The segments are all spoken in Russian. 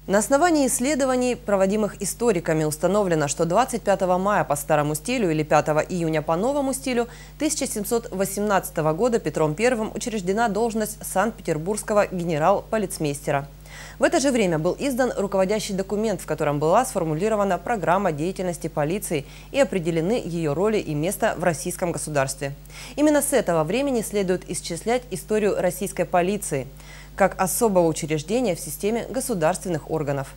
На основании исследований, проводимых историками, установлено, что 25 мая по старому стилю или 5 июня по новому стилю 1718 года Петром I учреждена должность Санкт-Петербургского генерал-полицмейстера. В это же время был издан руководящий документ, в котором была сформулирована программа деятельности полиции и определены ее роли и место в российском государстве. Именно с этого времени следует исчислять историю российской полиции как особого учреждения в системе государственных органов.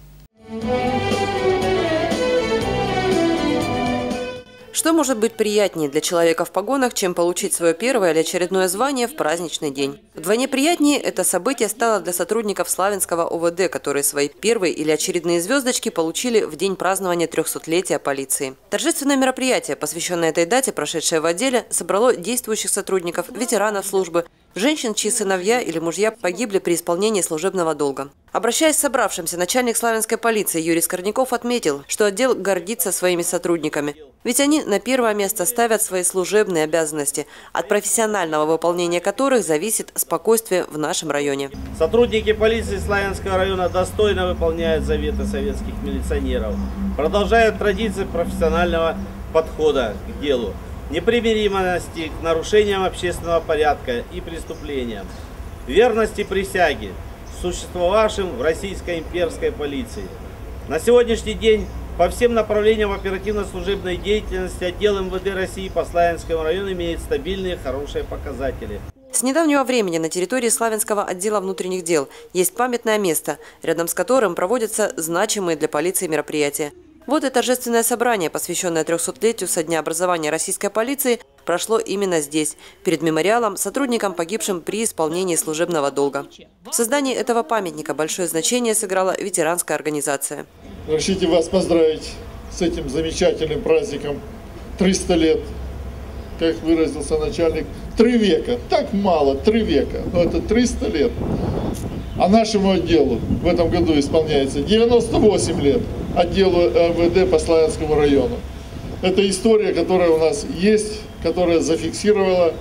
Что может быть приятнее для человека в погонах, чем получить свое первое или очередное звание в праздничный день? Вдвойне приятнее это событие стало для сотрудников Славянского ОВД, которые свои первые или очередные звездочки получили в день празднования 300-летия полиции. Торжественное мероприятие, посвященное этой дате, прошедшее в отделе, собрало действующих сотрудников, ветеранов службы, женщин, чьи сыновья или мужья погибли при исполнении служебного долга. Обращаясь к собравшимся, начальник Славянской полиции Юрий Скорняков отметил, что отдел гордится своими сотрудниками. Ведь они на первое место ставят свои служебные обязанности, от профессионального выполнения которых зависит спокойствие в нашем районе. Сотрудники полиции Славянского района достойно выполняют заветы советских милиционеров, продолжают традиции профессионального подхода к делу, непримиримости к нарушениям общественного порядка и преступлениям, верности присяге, существовавшим в российской имперской полиции. На сегодняшний день по всем направлениям оперативно-служебной деятельности отдел МВД России по Славянскому району имеет стабильные, хорошие показатели. С недавнего времени на территории Славянского отдела внутренних дел есть памятное место, рядом с которым проводятся значимые для полиции мероприятия. Вот и торжественное собрание, посвященное 300-летию со дня образования российской полиции, прошло именно здесь, перед мемориалом сотрудникам, погибшим при исполнении служебного долга. В создании этого памятника большое значение сыграла ветеранская организация. Разрешите вас поздравить с этим замечательным праздником 300 лет, как выразился начальник, 3 века. Так мало, 3 века, но это 300 лет. А нашему отделу в этом году исполняется 98 лет, отделу МВД по Славянскому району. Это история, которая у нас есть, которая зафиксировала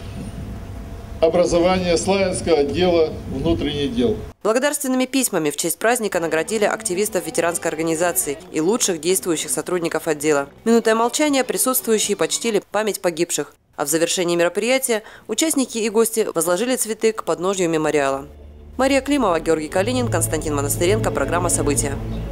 образование Славянского отдела внутренних дел. Благодарственными письмами в честь праздника наградили активистов ветеранской организации и лучших действующих сотрудников отдела. Минутой молчания присутствующие почтили память погибших. А в завершении мероприятия участники и гости возложили цветы к подножью мемориала. Мария Климова, Георгий Калинин, Константин Монастыренко. Программа «События».